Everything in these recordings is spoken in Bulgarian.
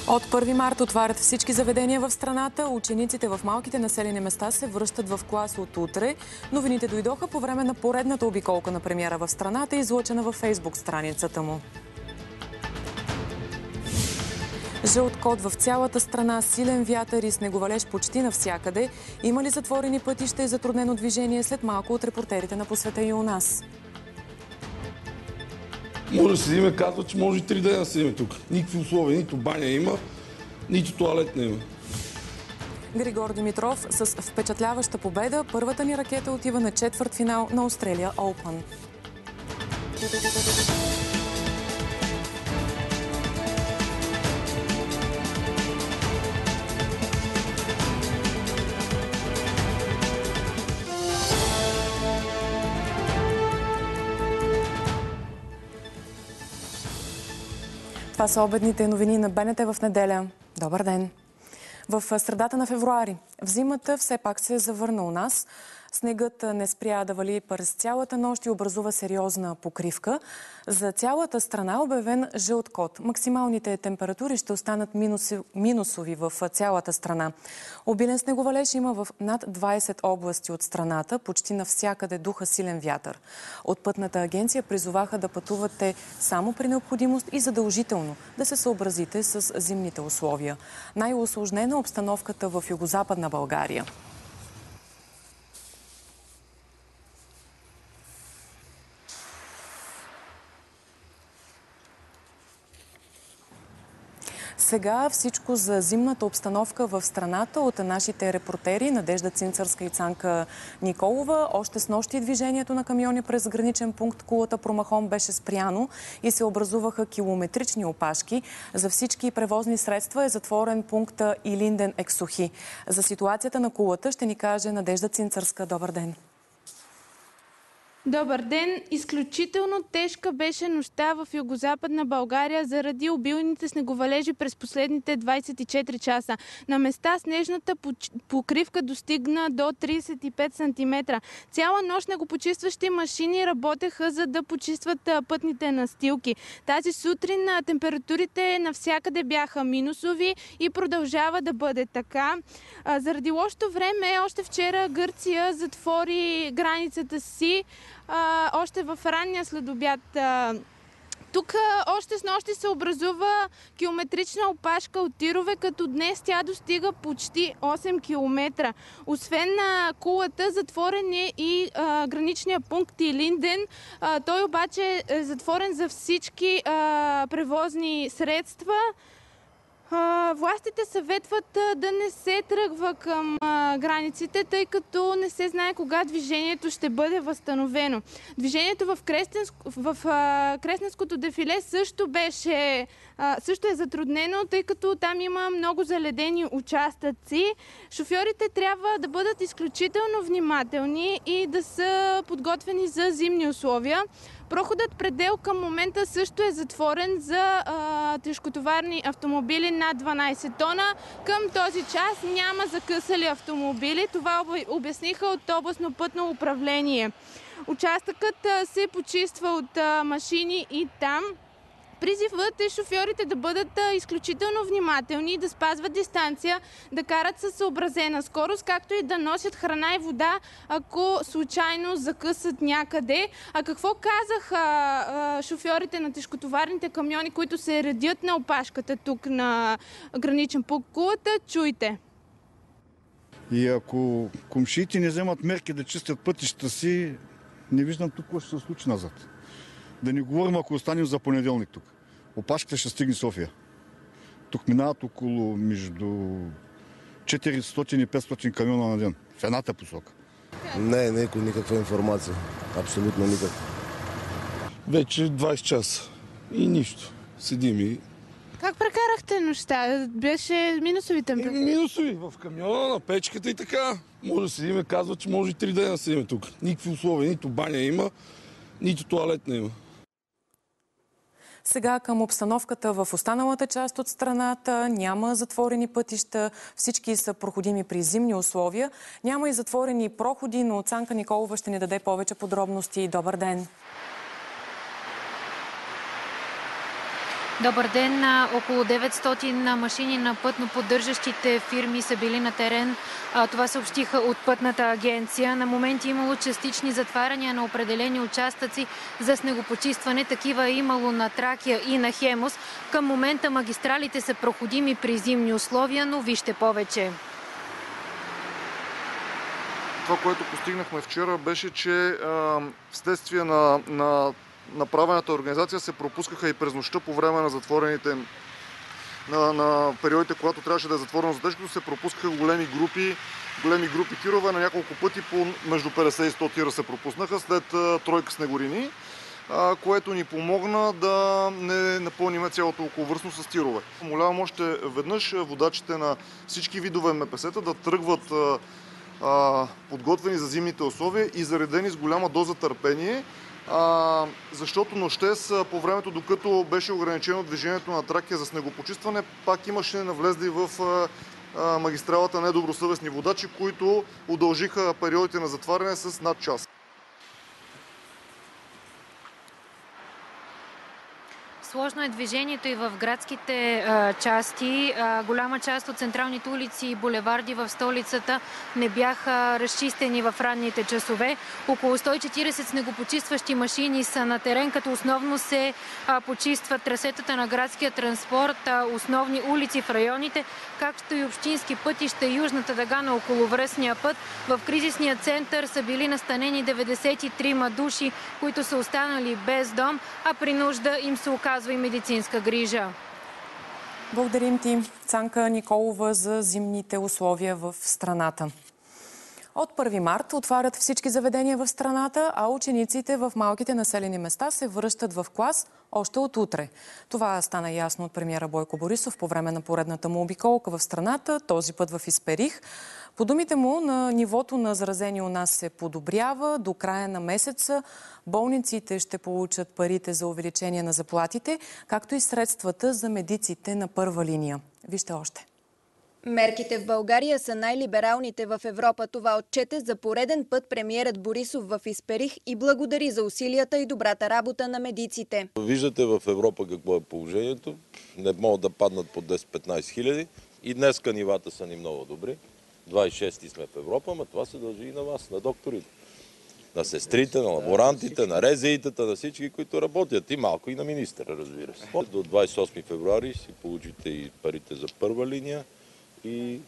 От 1 март отварят всички заведения в страната. Учениците в малките населени места се връщат в клас от утре. Новините дойдоха по време на поредната обиколка на премиера в страната, излъчена във Фейсбук страницата му. Жълт код в цялата страна, силен вятър и снеговалеж почти навсякъде. Има ли затворени пътища и затруднено движение? След малко от репортерите на По света и у нас. Може да седиме, казва, че може и 3 дена да седиме тук. Никакви условия, нито баня има, нито туалет не има. Григор Димитров с впечатляваща победа. Първата ни ракета отива на четвъртфинал на Australia Open. Това са обедните новини на БНТ в неделя. Добър ден! В средата на февруари зимата все пак се завърна у нас. Снегът не спря да вали през цялата нощ и образува сериозна покривка. За цялата страна е обявен жълт код. Максималните температури ще останат минусови в цялата страна. Обилен снеговалеж има в над 20 области от страната. Почти навсякъде духа силен вятър. От Пътната агенция призоваха да пътувате само при необходимост и задължително да се съобразите с зимните условия. Най-усложнена обстановката в югозападна България. Сега всичко за зимната обстановка в страната от нашите репортери Надежда Цинцърска и Цанка Николова. Още с нощи движението на камиони през граничен пункт Кулата Промахон беше спряно и се образуваха километрични опашки. За всички превозни средства е затворен пункта Илинден – Ексохи. За ситуацията на Кулата ще ни каже Надежда Цинцърска. Добър ден! Добър ден! Изключително тежка беше нощта в югозападна България заради обилните снеговалежи през последните 24 часа. На места снежната покривка достигна до 35 см. Цяла нощ снегопочистващи машини работеха, за да почистват пътните настилки. Тази сутрин температурите навсякъде бяха минусови и продължава да бъде така. Заради лошото време, още вчера Гърция затвори границата си. Още в ранния следобед. Тук още с нощи се образува километрична опашка от тирове, като днес тя достига почти 8 км. Освен на Кулата, затворен е и граничния пункт Илинден. Той обаче е затворен за всички превозни средства. Властите съветват да не се тръгва към границите, тъй като не се знае кога движението ще бъде възстановено. Движението в Кресненското дефиле също е затруднено, тъй като там има много заледени участъци. Шофьорите трябва да бъдат изключително внимателни и да са подготвени за зимни условия. Проходът предел към момента също е затворен за тежкотоварни автомобили над 12 тона. Към този час няма закъсали автомобили. Това обясниха от областно пътно управление. Участъкът се почиства от машини и там. Призивът е шофьорите да бъдат изключително внимателни, да спазват дистанция, да карат със съобразена скорост, както и да носят храна и вода, ако случайно закъсат някъде. А какво казаха шофьорите на тежкотоварните камиони, които се редят на опашката тук на граничен пункт Кулата? Чуйте! И ако комшиите не вземат мерки да чистят пътищата си, не виждам тук какво ще се случи назад. Да не говорим, ако останем за понеделник тук. Опашката ще стигне София. Тук минават около между 400 и 500 камиона на ден. В едната посока. Не, никаква информация. Абсолютно никаква. Вече 20 часа. И нищо. Седим и... Как прекарахте нощта? Беше минусови температури? Минусови. В камиона, на печката и така. Може да седиме, казва, че може и 3 дена да седиме тук. Никакви условия. Нито баня има, нито туалет не има. Сега към обстановката в останалата част от страната. Няма затворени пътища, всички са проходими при зимни условия. Няма и затворени проходи, но Цанка Николова ще ни даде повече подробности. Добър ден! Добър ден. Около 900 машини на пътно-поддържащите фирми са били на терен. Това съобщиха от Пътната агенция. На моменти имало частични затваряния на определени участъци за снегопочистване. Такива е имало на Тракия и на Хемус. Към момента магистралите са проходими при зимни условия, но вижте повече. Това, което постигнахме вчера, беше, че вследствие на направената организация се пропускаха и през нощта по време на затворените на периодите, когато трябваше да е затворено за тежкото, се пропускаха големи групи тирове. На няколко пъти по между 50 и 100 тира се пропуснаха след тройка снегорини, което ни помогна да не напълним цялото околовръстно с тирове. Молявам още веднъж водачите на всички видове МПС-та да тръгват подготвени за зимните условия и заредени с голяма доза търпение, защото нощес по времето, докато беше ограничено движението на Тракия за снегопочистване, пак имаше навлезли в магистралата недобросъвестни водачи, които удължиха периодите на затваряне с над час. Сложно е движението и в градските части. Голяма част от централните улици и булеварди в столицата не бяха разчистени в ранните часове. Около 140 снегопочистващи машини са на терен, като основно се почистват трасетата на градския транспорт, основни улици в районите, както и общински пътища, южната дъга на околовръстния път. В кризисния център са били настанени 93 души, които са останали без дом, а при нужда им се оказва и медицинска грижа. Благодарим ти, Цанка Николова, за зимните условия в страната. От 1 март отварят всички заведения в страната, а учениците в малките населени места се връщат в клас още от утре. Това стана ясно от премиера Бойко Борисов по време на поредната му обиколка в страната, този път в Исперих. По думите му, на нивото на заразени у нас се подобрява. До края на месеца болниците ще получат парите за увеличение на заплатите, както и средствата за медиците на първа линия. Вижте още. Мерките в България са най-либералните в Европа. Това отчете за пореден път премиерът Борисов в Исперих и благодари за усилията и добрата работа на медиците. Виждате в Европа какво е положението. Не могат да паднат по 10-15 хиляди. И днеска нивата са ни много добри. 26 сме в Европа, но това се дължи и на вас, на докторите. На сестрите, на лаборантите, на резеитата, на всички, които работят. И малко и на министъра, разбира се. До 28 февруари си получите и парите за първа линия и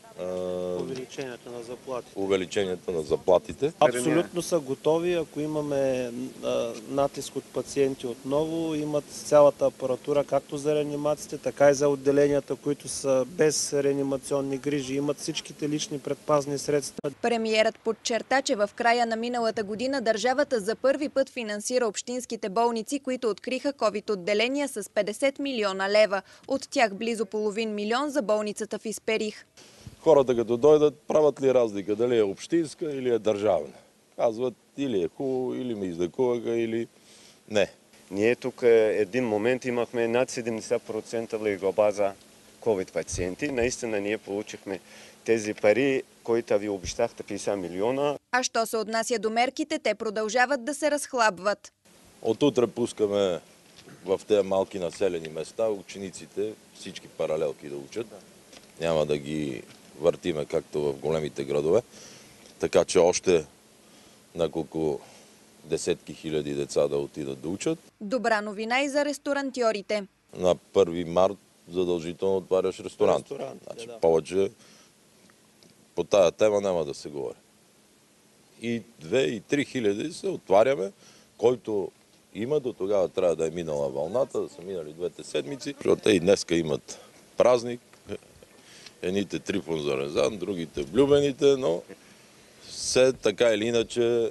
увеличението на заплатите. Абсолютно са готови. Ако имаме натиск от пациенти отново, имат цялата апаратура, както за реанимациите, така и за отделенията, които са без реанимационни грижи. Имат всичките лични предпазни средства. Премиерът подчерта, че в края на миналата година държавата за първи път финансира общинските болници, които откриха ковид-отделения с 50 милиона лева. От тях близо половин милион за болницата в Исперих. Хората като дойдат, правят ли разлика дали е общинска или е държавна? Казват или е хубаво, или ме излекуваха, или не. Ние тук един момент имахме над 70% леглоба за COVID пациенти. Наистина ние получихме тези пари, които ви обещахте 50 милиона. А що се отнася до мерките, те продължават да се разхлабват. От утре пускаме в тези малки населени места учениците всички паралелки да учат. Няма да ги въртиме както в големите градове. Така че още няколко десетки хиляди деца да отидат да учат. Добра новина и за ресторантьорите. На 1 март задължително отваряш ресторант. Значи, да. Повече по тая тема няма да се говори. И 2 и 3 хиляди се отваряме, който има, до тогава трябва да е минала вълната, да са минали 2 седмици, защото те и днеска имат празник. Едните Трифон Зарезан, другите влюбените, но все така или иначе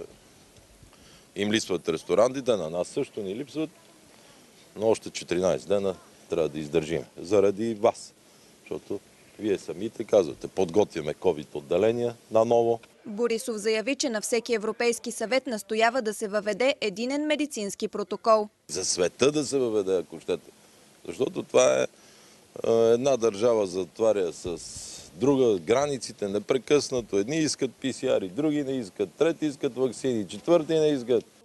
им липсват ресторантите, на нас също ни липсват, но още 14 дена трябва да издържим. Заради вас, защото вие самите казвате, подготвяме COVID отделения наново. Борисов заяви, че на всеки Европейски съвет настоява да се въведе единен медицински протокол. За света да се въведе, ако щете. Защото това е една държава затваря с друга границите непрекъснато. Едни искат PCR, други не искат, трети искат ваксини, четвърти не искат.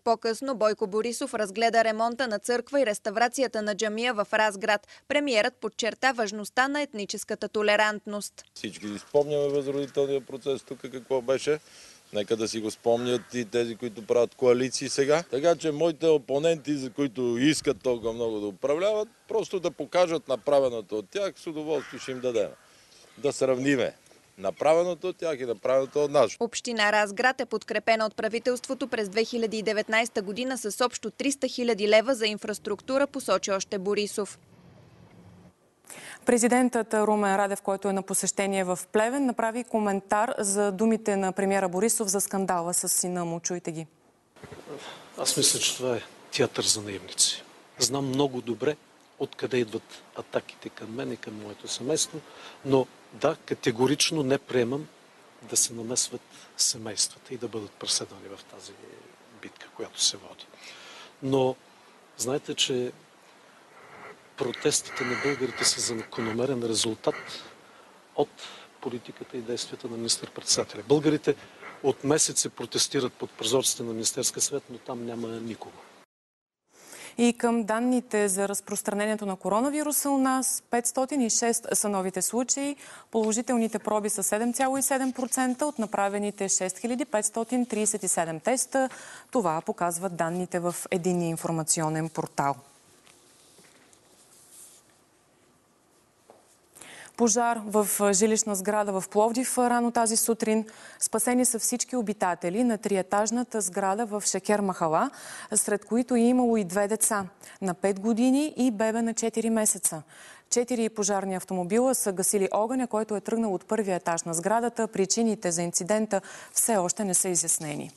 по-късно Бойко Борисов разгледа ремонта на църква и реставрацията на джамия в Разград. Премиерът подчерта важността на етническата толерантност. Всички си спомняме възродителния процес тук какво беше. Нека да си го спомнят и тези, които правят коалиции сега. Така че моите опоненти, за които искат толкова много да управляват, просто да покажат направеното от тях, с удоволствие ще им дадем. Да сравниме направеното от тях и направеното от нас. Община Разград е подкрепена от правителството през 2019 година с общо 300 000 лева за инфраструктура, посочи още Борисов. Президентът Румен Радев, който е на посещение в Плевен, направи коментар за думите на премиера Борисов за скандала с сина му. Чуйте ги. Аз мисля, че това е театър за наивници. Знам много добре откъде идват атаките към мен и към моето семейство, но да, категорично не приемам да се намесват семействата и да бъдат преследвани в тази битка, която се води. Но знаете, че протестите на българите са закономерен резултат от политиката и действията на министър-председателя. Българите от месеци протестират под прозорците на Министерския съвет, но там няма никого. И към данните за разпространението на коронавируса у нас, 506 са новите случаи. Положителните проби са 7,7% от направените 6537 теста. Това показват данните в единния информационен портал. Пожар в жилищна сграда в Пловдив рано тази сутрин. Спасени са всички обитатели на триетажната сграда в Шекер Махала, сред които е имало и 2 деца на 5 години и бебе на 4 месеца. 4 пожарни автомобила са гасили огъня, който е тръгнал от първия етаж на сградата. Причините за инцидента все още не са изяснени.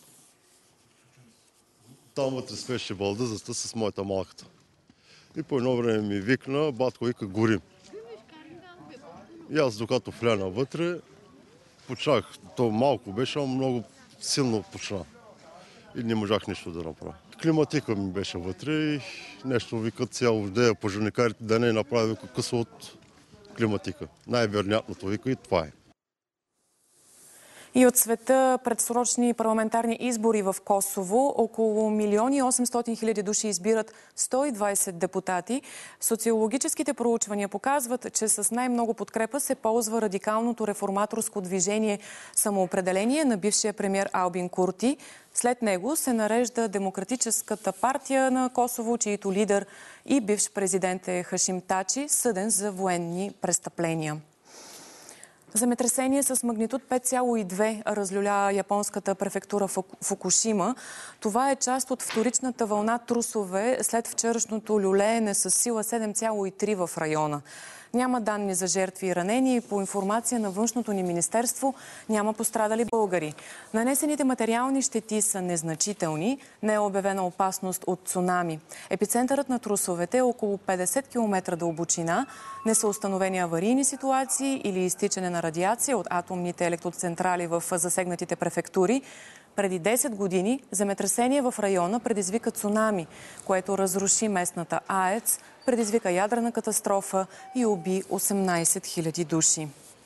Там вътре спеше балдъзата с моята малката. И по едно време ми викна, батко вика, горим. И аз докато вляна вътре, почнах. То малко беше, но много силно почна. И не можах нищо да направя. Климатика ми беше вътре и нещо викат цяло идея пожарникарите да не направи къса от климатика. Най-вероятното вика и това е. И от света предсрочни парламентарни избори в Косово. Около 1 800 000 души избират 120 депутати. Социологическите проучвания показват, че с най-много подкрепа се ползва радикалното реформаторско движение Самоопределение на бившия премиер Албин Курти. След него се нарежда Демократическата партия на Косово, чието лидер и бивш президент е Хашим Тачи, съден за военни престъпления. Земетресение с магнитуд 5,2 разлюля японската префектура Фукушима. Това е част от вторичната вълна трусове след вчерашното люлеене с сила 7,3 в района. Няма данни за жертви и ранени и по информация на външното ни министерство няма пострадали българи. Нанесените материални щети са незначителни. Не е обявена опасност от цунами. Епицентърът на трусовете е около 50 км дълбочина. Не са установени аварийни ситуации или изтичане на радиация от атомните електроцентрали в засегнатите префектури. Преди 10 години земетресение в района предизвика цунами, което разруши местната АЕЦ, предизвика ядрена катастрофа и уби 18 000 души.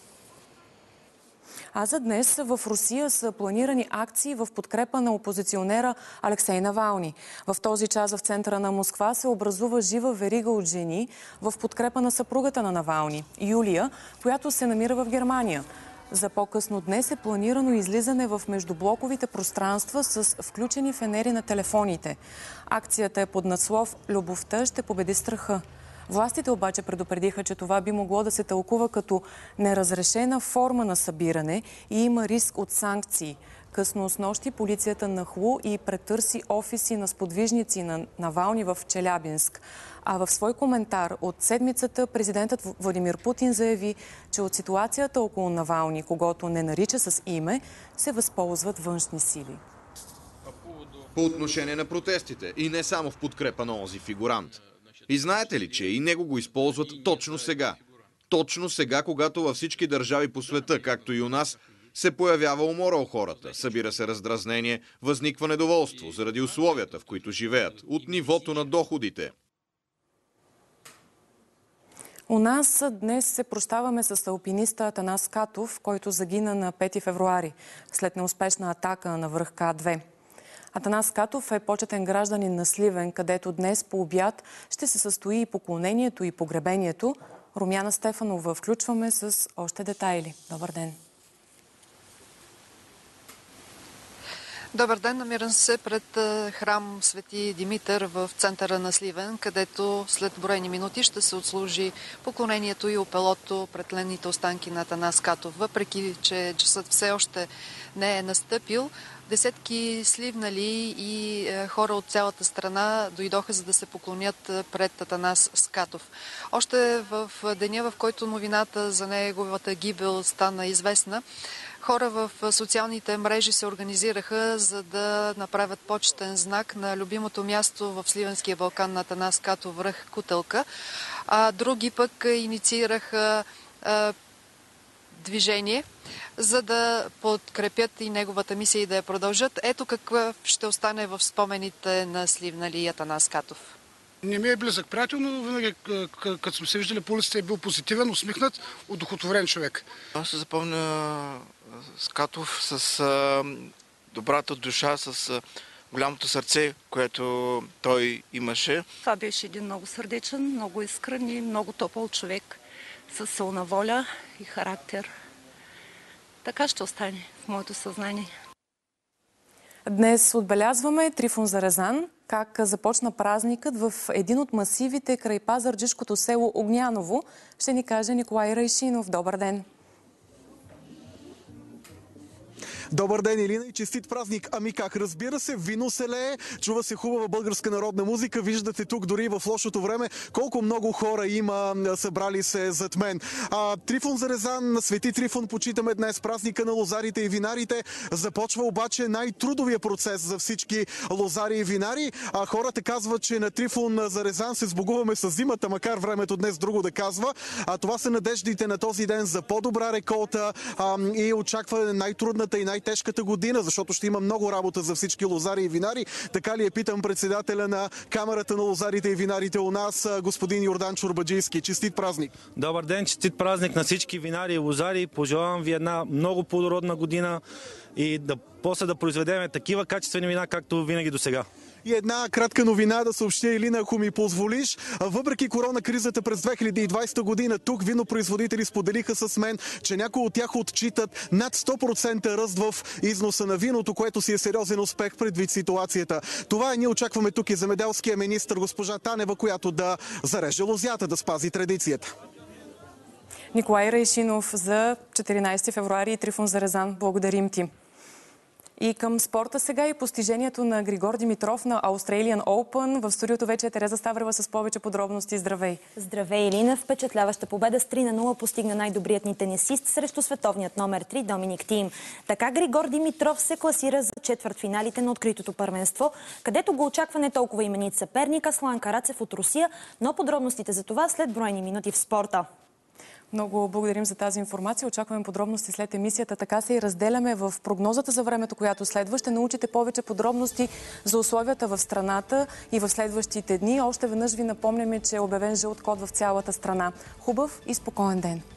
А за днес в Русия са планирани акции в подкрепа на опозиционера Алексей Навални. В този час в центъра на Москва се образува жива верига от жени в подкрепа на съпругата на Навални, Юлия, която се намира в Германия. За по-късно днес е планирано излизане в междублоковите пространства с включени фенери на телефоните. Акцията е под надслов «Любовта ще победи страха». Властите обаче предупредиха, че това би могло да се тълкува като неразрешена форма на събиране и има риск от санкции. Късно снощи полицията нахлу и претърси офиси на сподвижници на Навални в Челябинск. А в свой коментар от седмицата президентът Владимир Путин заяви, че от ситуацията около Навални, когото не нарича с име, се възползват външни сили. По отношение на протестите и не само в подкрепа на онзи фигурант. И знаете ли, че и него го използват точно сега? Точно сега, когато във всички държави по света, както и у нас, се появява умора у хората, събира се раздразнение, възниква недоволство заради условията, в които живеят, от нивото на доходите. У нас днес се прощаваме с алпиниста Атанас Катов, който загина на 5 февруари след неуспешна атака на връх К2. Атанас Скатов е почетен гражданин на Сливен, където днес по обяд ще се състои и поклонението и погребението. Румяна Стефанова включваме с още детайли. Добър ден! Добър ден, намирам се пред храм Свети Димитър в центъра на Сливен, където след броени минути ще се отслужи поклонението и опелото пред тленните останки на Атанас Скатов. Въпреки че часът все още не е настъпил, десетки сливнали и хора от цялата страна дойдоха, за да се поклонят пред Атанас Скатов. Още в деня, в който новината за неговата гибел стана известна, хора в социалните мрежи се организираха, за да направят почетен знак на любимото място в Сливенския Балкан на Атанас Скатов, връх Кутълка. А други пък инициираха движение, за да подкрепят и неговата мисия и да я продължат. Ето какво ще остане в спомените на сливнали Атанас Скатов. Не ми е близък приятел, но винаги, като сме се виждали по улиците, е бил позитивен, усмихнат, удохотворен човек. Аз се запомня Скатов с добрата душа, с голямото сърце, което той имаше. Това беше един много сърдечен, много искрен и много топъл човек с силна воля и характер. Така ще остане в моето съзнание. Днес отбелязваме Трифон Зарезан, как започна празникът в един от масивите край пазарджишкото село Огняново. Ще ни каже Николай Райшинов. Добър ден! Добър ден, Илина, и честит празник. Ами как, разбира се, вино се лее, чува се хубава българска народна музика. Виждате тук дори в лошото време колко много хора има събрали се зад мен. Трифон Зарезан, Свети Трифон почитаме днес, празника на лозарите и винарите. Започва обаче най-трудовия процес за всички лозари и винари. Хората казват, че на Трифон Зарезан се сбогуваме с зимата, макар времето днес друго да казва. Това са надеждите на този ден за по-добра реколта и очаква най-трудната и най-тежката година, защото ще има много работа за всички лозари и винари. Така ли е, питам председателя на Камерата на лозарите и винарите у нас, господин Йордан Чорбаджийски. Честит празник! Добър ден, честит празник на всички винари и лозари. Пожелавам ви една много плодородна година и после да произведем такива качествени вина, както винаги до сега. И една кратка новина да съобщя, Илина, ако ми позволиш. Въпреки коронакризата през 2020 година, тук винопроизводители споделиха с мен, че някои от тях отчитат над 100% ръст в износа на виното, което си е сериозен успех предвид ситуацията. Това ние очакваме тук и земеделския министър госпожа Танева, която да зареже лозята, да спази традицията. Николай Райшинов за 14 февруари и Трифон Зарезан. Благодарим ти. И към спорта сега и постижението на Григор Димитров на Australian Open. В студиото вече е Тереза Ставрева с повече подробности. Здравей! Здравей, Илина! Впечатляваща победа с 3-0 постигна най-добрият ни тенисист срещу световният номер 3 Доминик Тиим. Така Григор Димитров се класира за четвъртфиналите на откритото първенство, където го очаква не толкова именит съперник Аслан Карацев от Русия, но подробностите за това след броени минути в спорта. Много благодарим за тази информация. Очакваме подробности след емисията. Така се и разделяме в прогнозата за времето, която следва. Ще научите повече подробности за условията в страната и в следващите дни. Още веднъж ви напомняме, че е обявен жълт код в цялата страна. Хубав и спокоен ден!